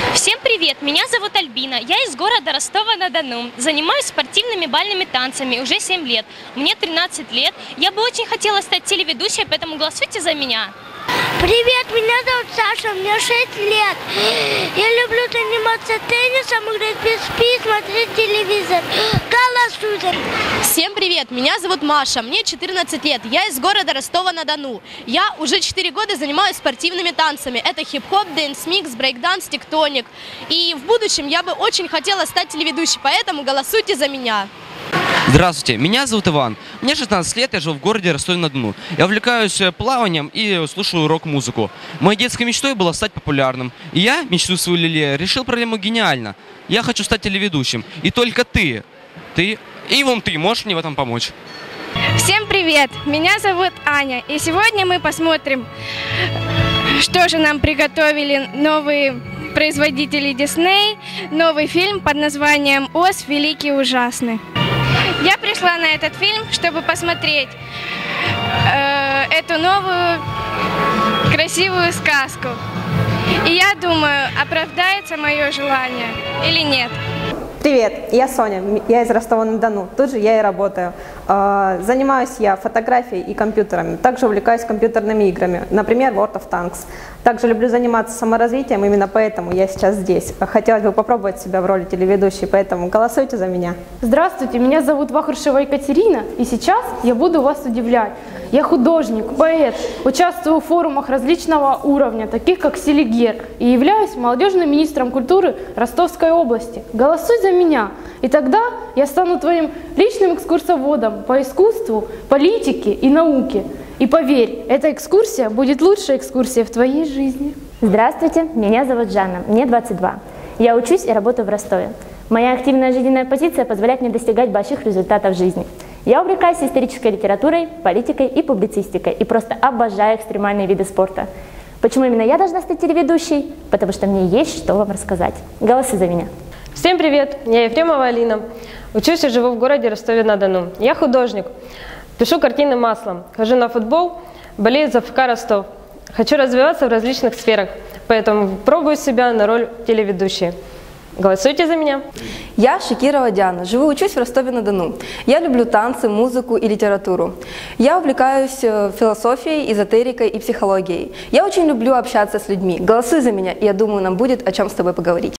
Всем привет! Меня зовут Альбина. Я из города Ростова-на-Дону. Занимаюсь спортивными бальными танцами уже 7 лет. Мне 13 лет. Я бы очень хотела стать телеведущей, поэтому голосуйте за меня. Привет, меня зовут Саша, мне 6 лет. Я люблю заниматься теннисом, играть в PSP, смотреть телевизор. Голосуйте. Всем привет, меня зовут Маша, мне 14 лет, я из города Ростова-на-Дону. Я уже 4 года занимаюсь спортивными танцами. Это хип-хоп, дэнс-микс, брейк-данс, тектоник. И в будущем я бы очень хотела стать телеведущей, поэтому голосуйте за меня. Здравствуйте, меня зовут Иван. Мне 16 лет, я живу в городе Ростове-на-Дону. Я увлекаюсь плаванием и слушаю рок-музыку. Моей детской мечтой было стать популярным. И я, мечту свою решил проблему гениально. Я хочу стать телеведущим. И только ты и вон ты можешь мне в этом помочь. Всем привет! Меня зовут Аня. И сегодня мы посмотрим, что же нам приготовили новые производители Disney. Новый фильм под названием «Оз великий и ужасный». Я пришла на этот фильм, чтобы посмотреть эту новую красивую сказку. И я думаю, оправдается мое желание или нет. Привет, я Соня, я из Ростова-на-Дону, тут же я и работаю. Занимаюсь я фотографией и компьютерами, также увлекаюсь компьютерными играми, например, World of Tanks. Также люблю заниматься саморазвитием, именно поэтому я сейчас здесь. Хотелось бы попробовать себя в роли телеведущей, поэтому голосуйте за меня. Здравствуйте, меня зовут Вахрушева Екатерина, и сейчас я буду вас удивлять. Я художник, поэт, участвую в форумах различного уровня, таких как Селигер, и являюсь молодежным министром культуры Ростовской области. Голосуй за меня, и тогда я стану твоим личным экскурсоводом по искусству, политике и науке. И поверь, эта экскурсия будет лучшей экскурсией в твоей жизни. Здравствуйте, меня зовут Жанна, мне 22. Я учусь и работаю в Ростове. Моя активная жизненная позиция позволяет мне достигать больших результатов в жизни. Я увлекаюсь исторической литературой, политикой и публицистикой и просто обожаю экстремальные виды спорта. Почему именно я должна стать телеведущей? Потому что мне есть что вам рассказать. Голосуй за меня. Всем привет, я Ефремова Алина. Учусь и живу в городе Ростове-на-Дону. Я художник. Пишу картины маслом, хожу на футбол, болею за ФК Ростов. Хочу развиваться в различных сферах, поэтому пробую себя на роль телеведущей. Голосуйте за меня. Я Шакирова Диана, живу и учусь в Ростове-на-Дону. Я люблю танцы, музыку и литературу. Я увлекаюсь философией, эзотерикой и психологией. Я очень люблю общаться с людьми. Голосуй за меня, и я думаю, нам будет о чем с тобой поговорить.